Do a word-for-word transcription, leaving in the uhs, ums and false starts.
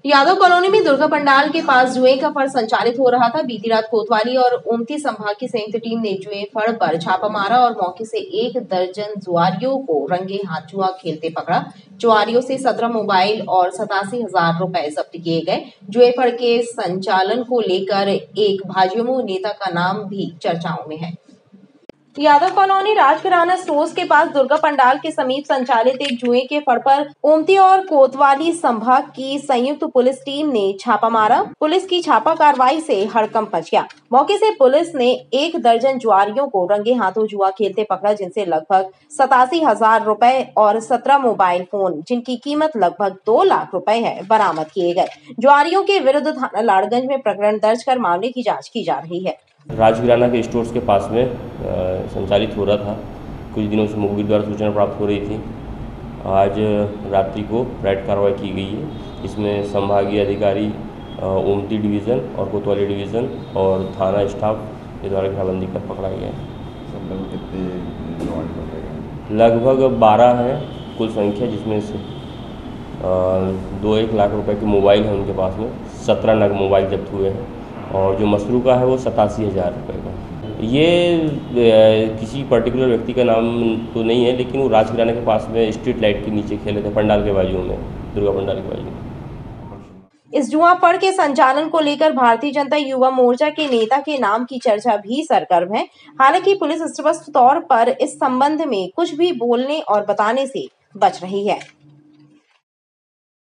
Yadav colony में दुर्गा पंडाल के पास जुए का फड़ संचालित हो रहा था। बीती रात कोतवाली और ओमती संभाग की संयुक्त टीम ने जुए फड़ पर छापा मारा और मौके से एक दर्जन जुआरियों को रंगे हाथ जुआ खेलते पकड़ा। जुआरियों से सत्रह मोबाइल और सतासी हजार रुपए जब्त किए गए। जुए फड़ के संचालन को लेकर एक भाजपा नेता का नाम भी चर्चाओं में है। यादव कॉलोनी राजकिराना स्टोर्स के पास दुर्गा पंडाल के समीप संचालित एक जुए के फड़ पर ओमती और कोतवाली संभाग की संयुक्त पुलिस टीम ने छापा मारा। पुलिस की छापा कार्रवाई से हड़कंप मच गया। मौके से पुलिस ने एक दर्जन जुआरियों को रंगे हाथों जुआ खेलते पकड़ा, जिनसे लगभग सतासी हजार रुपए और सत्रह मोबाइल फोन, जिनकी कीमत लगभग दो लाख रुपए है, बरामद किए गए। जुआरियों के विरुद्ध थाना लाड़गंज में प्रकरण दर्ज कर मामले की जाँच की जा रही है। राजकिराना के स्टोर्स के पास में आ, संचालित हो रहा था। कुछ दिनों से मुखबिर द्वारा सूचना प्राप्त हो रही थी। आज रात्रि को रेड कार्रवाई की गई है। इसमें संभागीय अधिकारी ओमती डिवीज़न और कोतवाली डिवीज़न और थाना स्टाफ के द्वारा घेराबंदी कर पकड़ा गया है। लगभग बारह है कुल संख्या, जिसमें से आ, दो एक लाख रुपए के मोबाइल हैं उनके पास में, सत्रह नग मोबाइल जब्त हुए हैं और जो मसरूका है वो सतासी हज़ार रुपये का। ये ए, किसी पर्टिकुलर व्यक्ति का नाम तो नहीं है, लेकिन वो राजकिराना के पास में स्ट्रीट लाइट के नीचे खेले थे, पंडाल के बाजू में, दुर्गा पंडाल के बाजू में। इस जुआ फड़ के संचालन को लेकर भारतीय जनता युवा मोर्चा के नेता के नाम की चर्चा भी सरगर्म है। हालांकि पुलिस स्पष्ट तौर पर इस संबंध में कुछ भी बोलने और बताने से बच रही है।